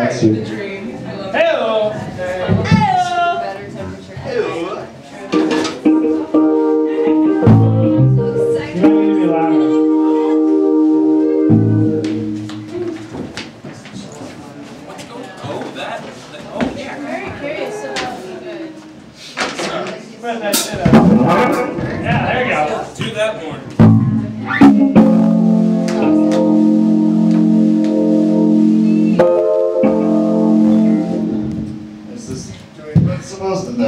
That's you. Hello. Yeah, there you go. Do that more. This is doing what it's supposed to do.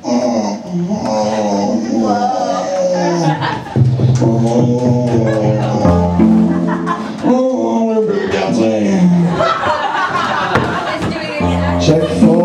We'll be dancing. Check for.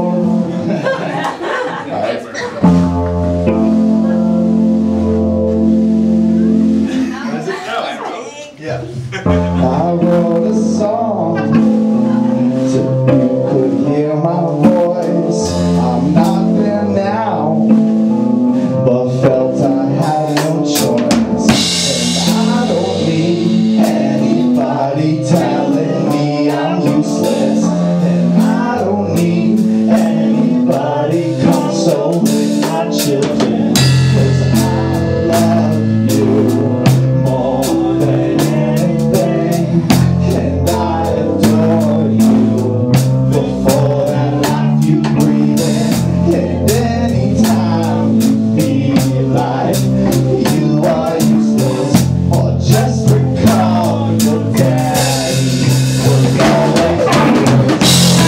I wrote a song so you could hear my voice. I'm not there now, but felt I had no choice. And I don't need anybody telling me I'm useless. And I don't need anybody consoling my children. 'Cause I love you more than anything. And I adore you before that life you breathe in. And anytime you feel like you are useless, or just recall your daddy was always good.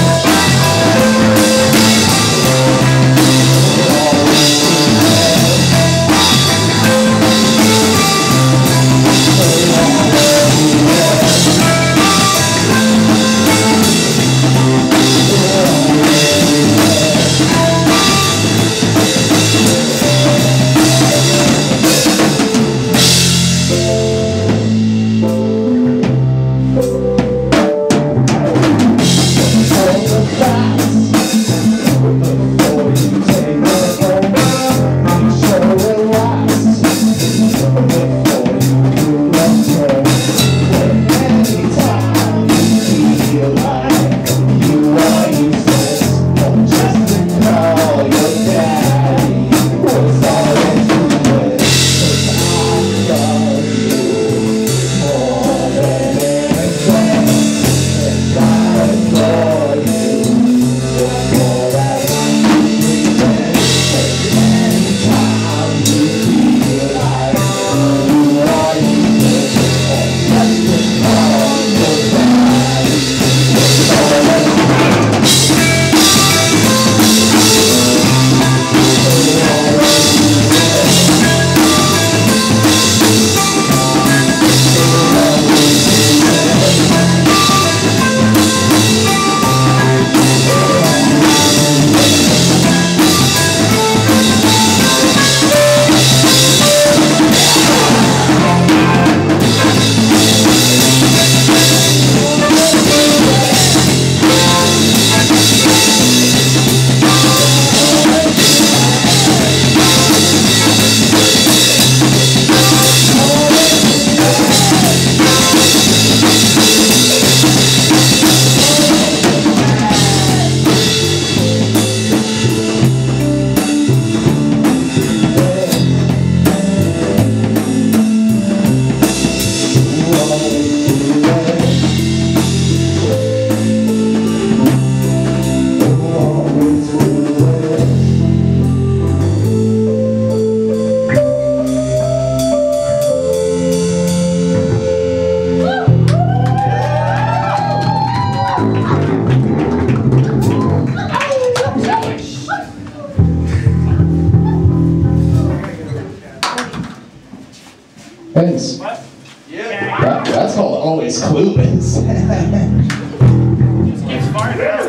Thanks. What? Yeah. That's called Always Clueless. Just keep farting out.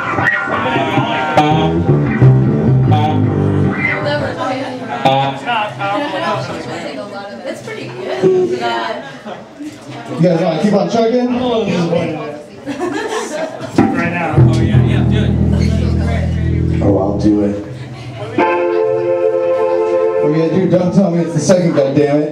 It's not powerful enough. That's pretty good. Yeah. You guys want to keep on chugging? I'm a little disappointed. Right now. Oh yeah, do it. Oh, I'll do it. What are you gonna do? Don't tell me it's the second, goddammit.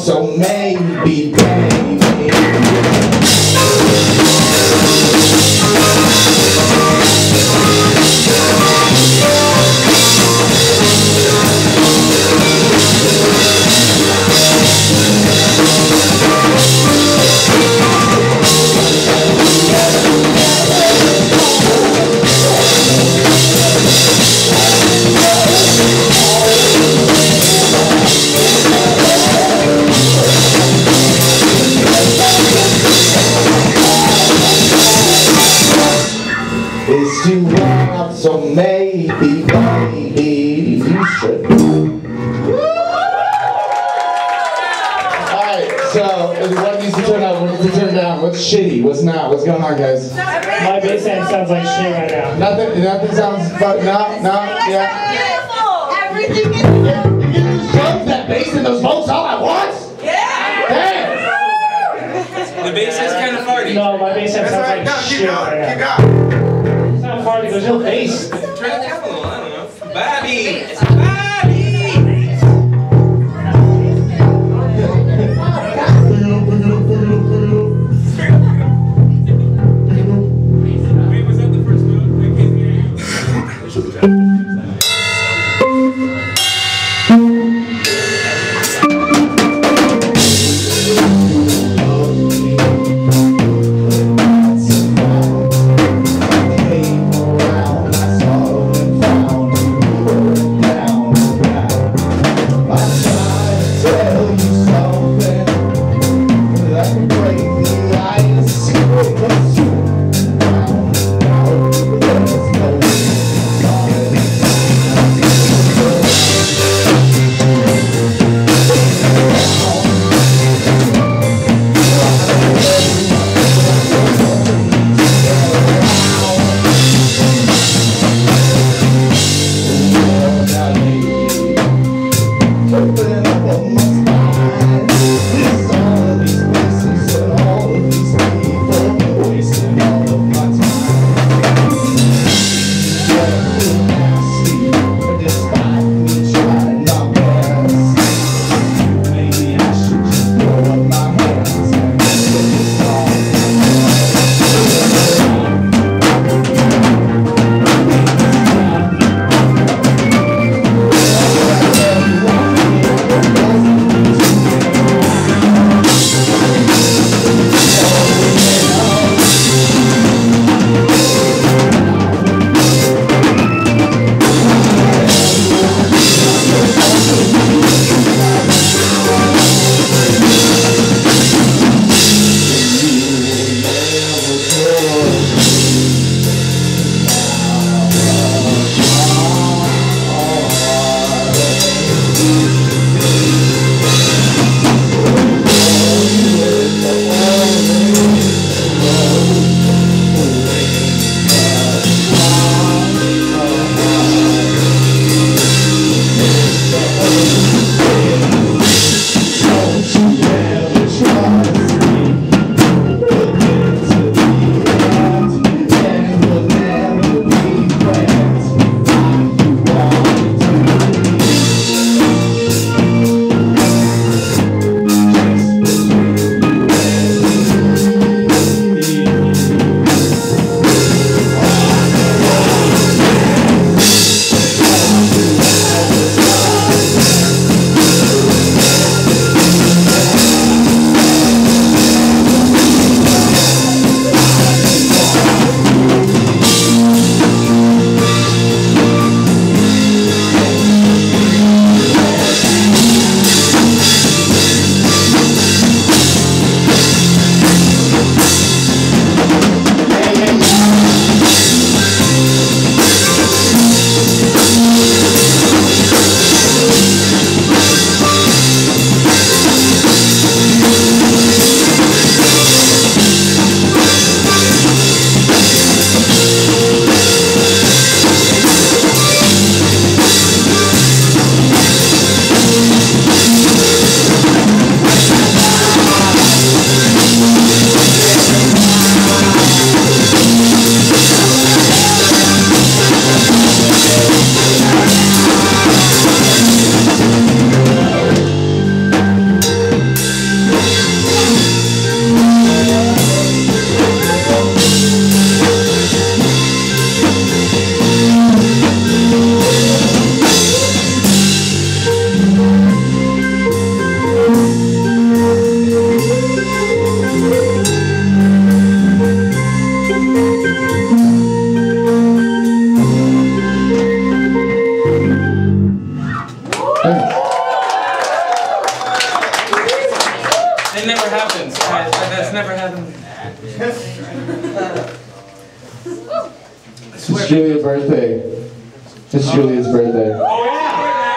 so maybe, baby. It's too loud, so maybe, baby, you should. Alright, so what needs to turn up, what needs to turn down, what's shitty, what's not, what's going on, guys? My bass amp sounds like shit right now. Nothing sounds, no, yeah. Beautiful. Everything is You can use drums, that bass, and those vocals all at once? Yeah. Damn! The bass is kind of farty. No, my bass amp sounds like shit right now. It's not farty, there's no bass. Turn it down a little, I don't know. Bobby! Bobby! Wait, was that the first note? I can't hear you. Came around, I saw him. It never happens. That's never happened. It's Julia's birthday. It's Julia's birthday. Oh, yeah.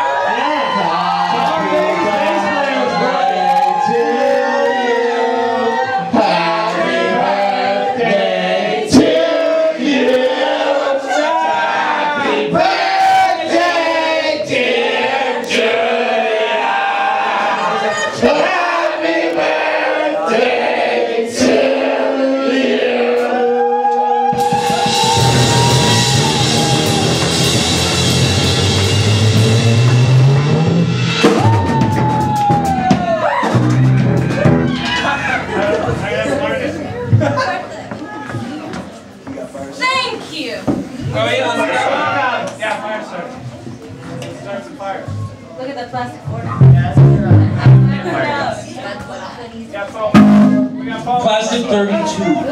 Thank you. Oh, yeah, let's go. Yeah, fire starter. Let's start some fire. Look at the plastic order. Yeah, Paul. We got Paul. Plastic 32.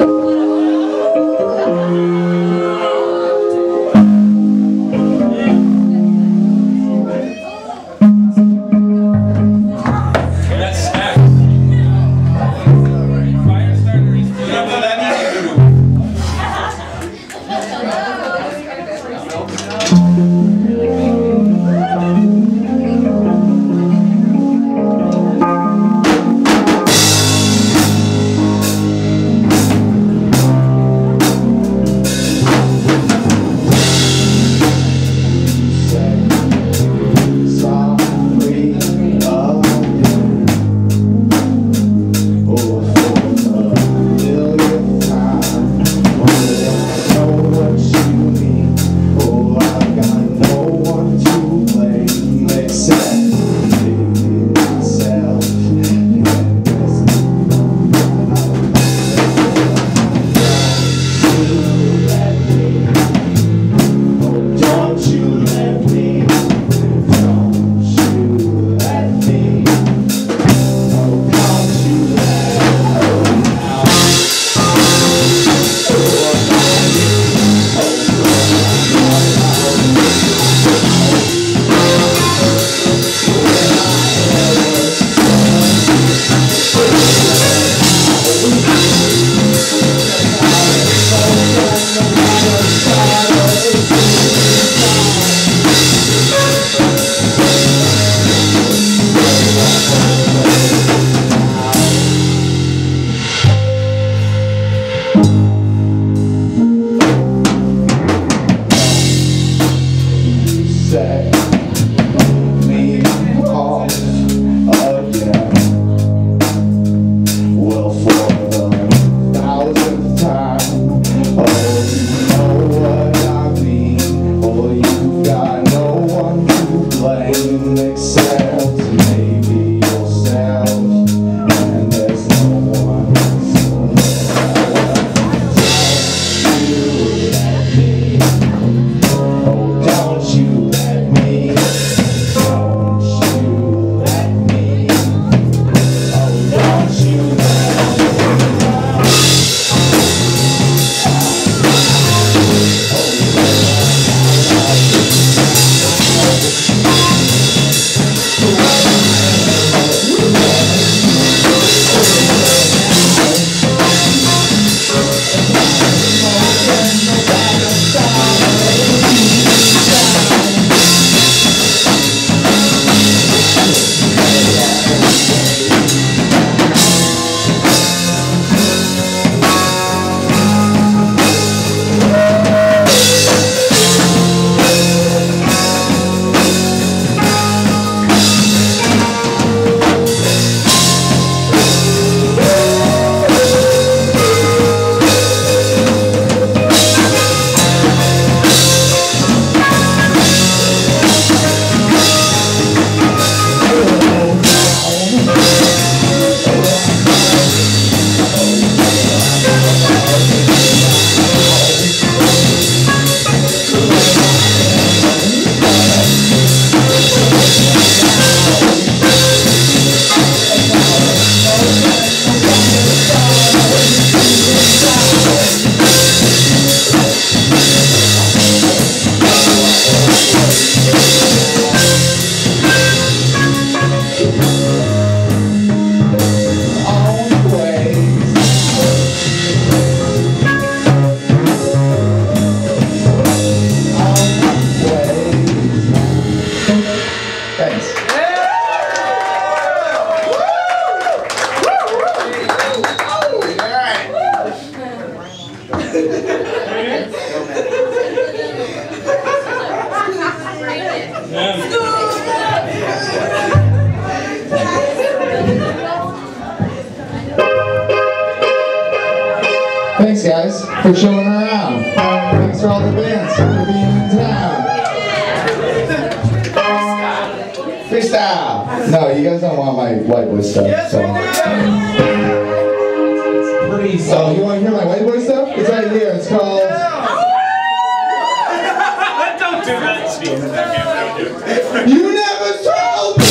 Thanks, guys, for showing around. Thanks for all the bands for being in town. Freestyle. No, you guys don't want my white boy stuff. Yes, So. we do. Oh, you want to hear my white boy stuff? It's right here. It's called. Don't do that, Steve. You never told me.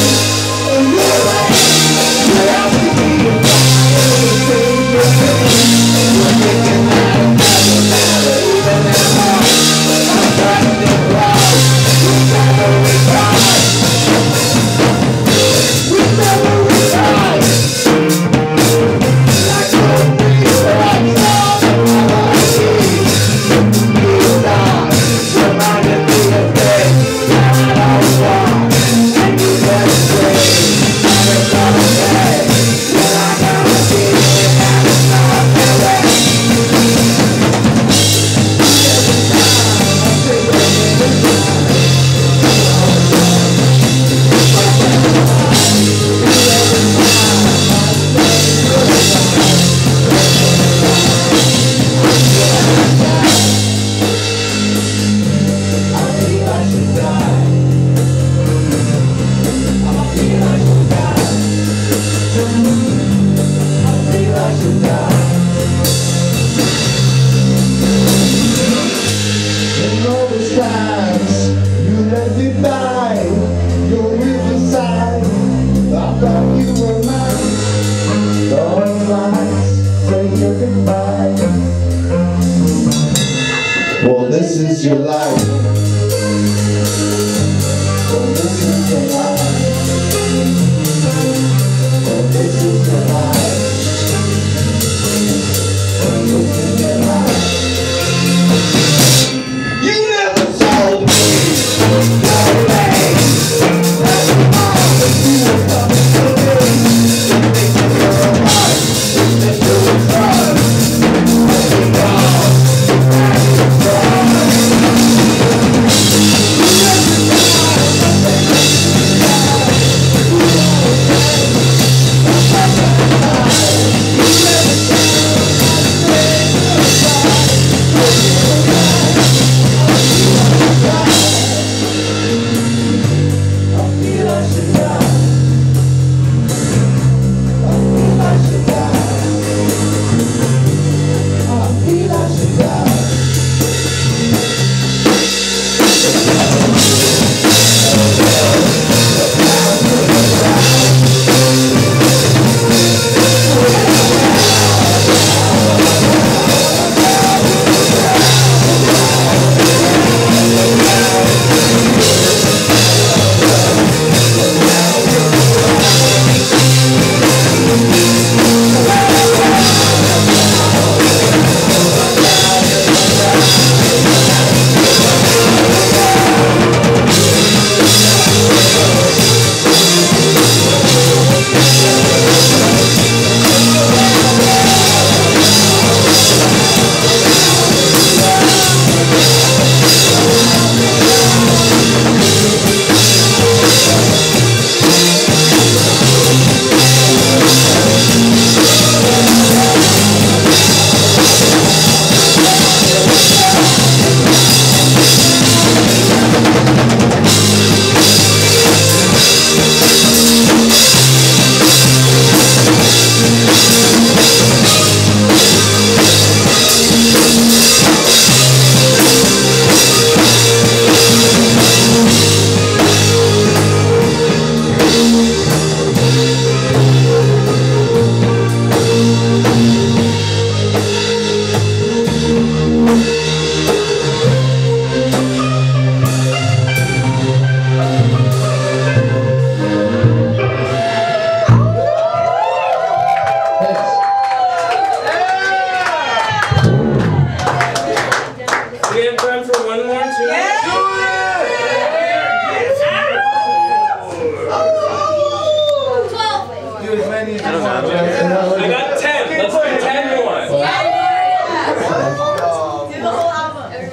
Well, this is your life. Well, this is your life. Well, this is your life. Well, this is your life. You never told me no way that tomorrow you were coming to me. You think you're alive, you think you're a drug. I got 10. Let's do 10 more.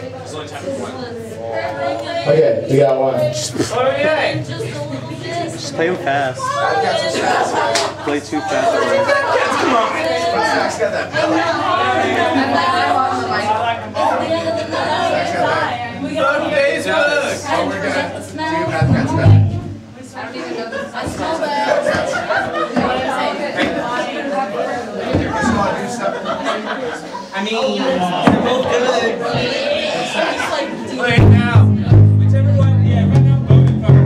Okay, we got one. Okay. Play him fast. Play too fast. Come on. Zach's got that belly. Facebook! Oh, we're gonna do Matt's belly. I don't even know this. I smell that. I mean, they're both good. Like, Wait, now. Whichever one, yeah, right now, both are fucking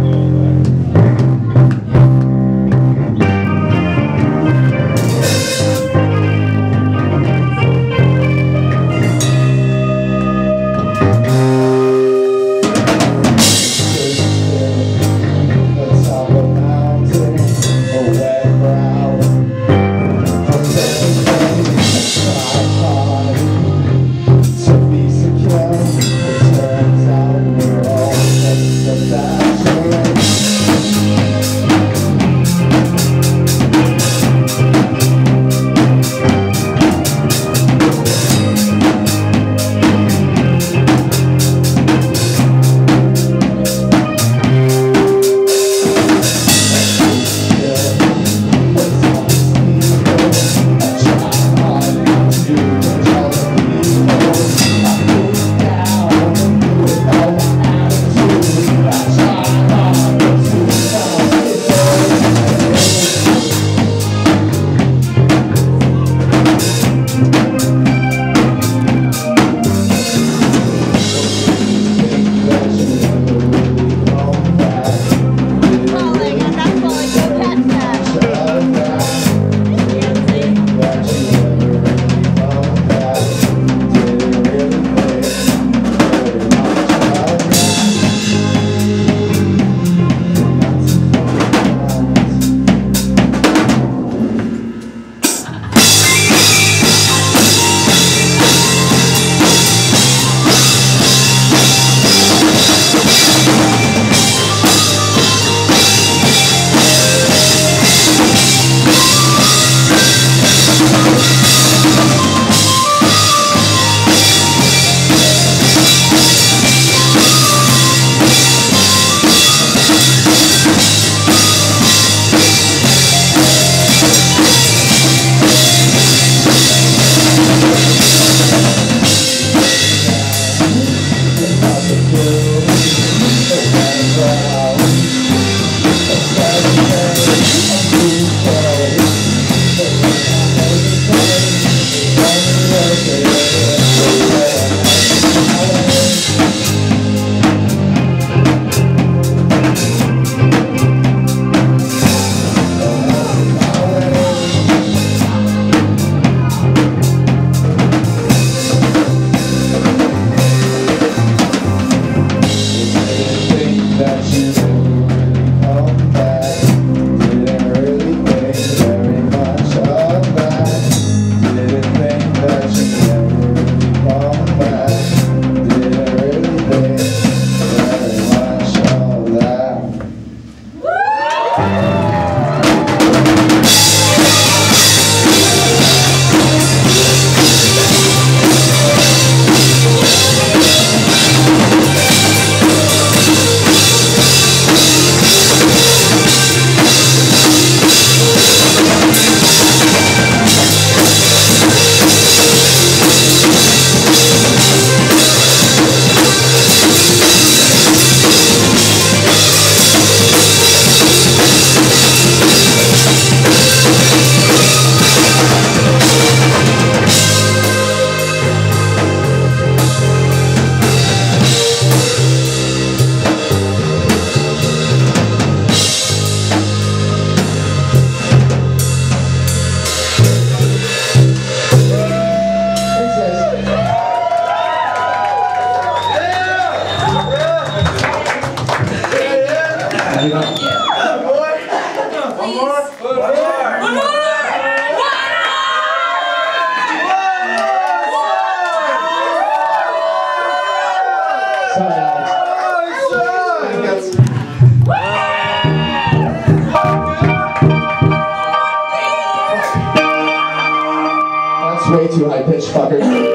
way too high pitched, fucker.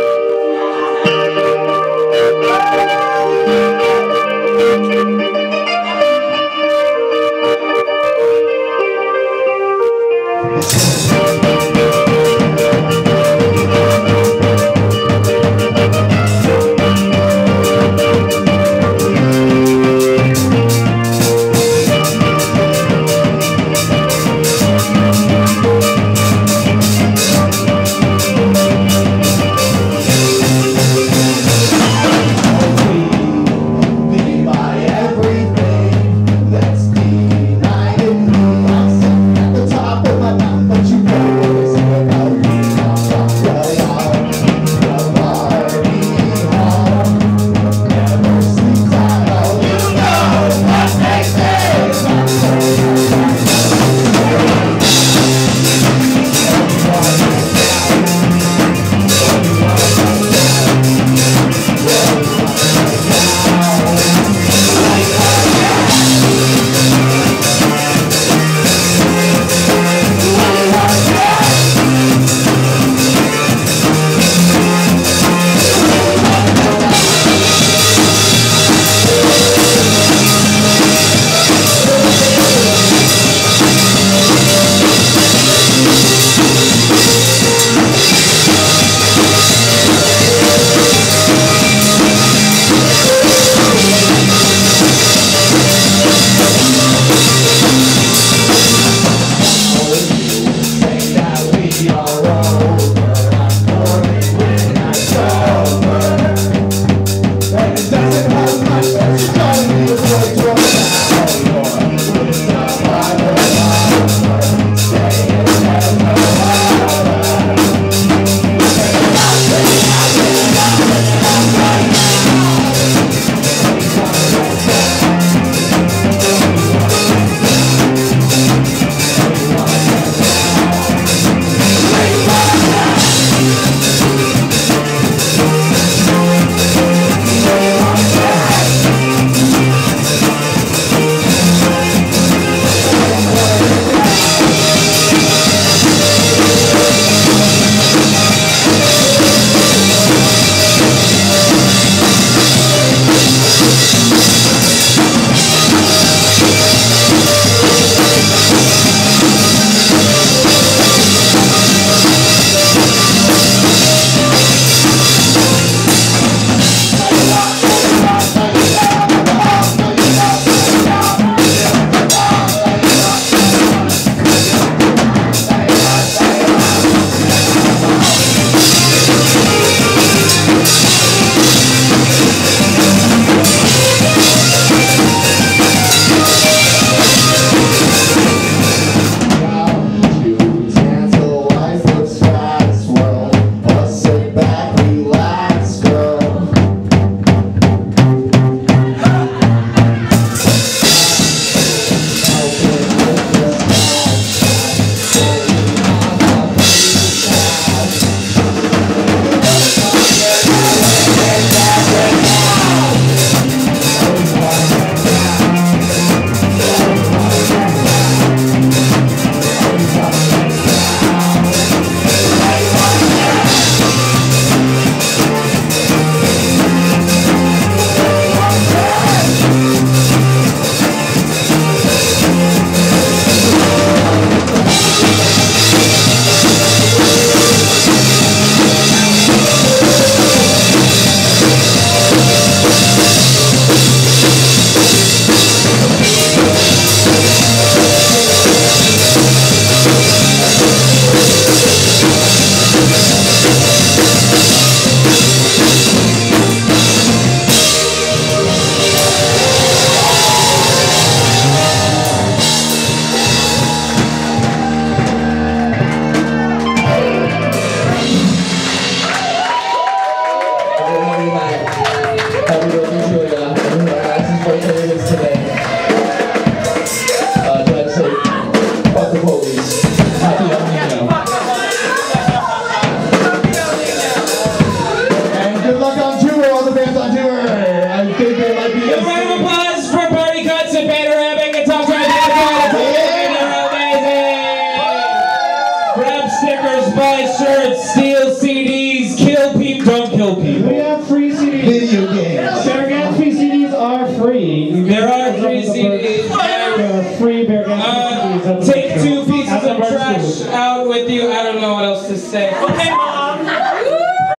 stickers, buy shirts, steal CDs, kill people, don't kill people. We have free CDs. Video games. Bear Gatsby CDs are free. There are free CDs. There are free Bear Gatsby CDs. Take 2 pieces of trash out with you. I don't know what else to say. Okay,